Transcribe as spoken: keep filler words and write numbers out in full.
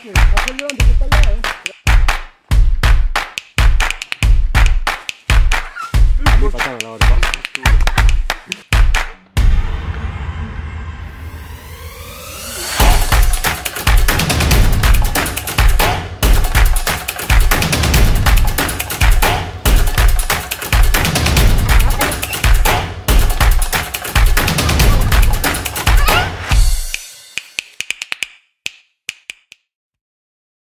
Acelerando que está allá, eh. Pasame la hora.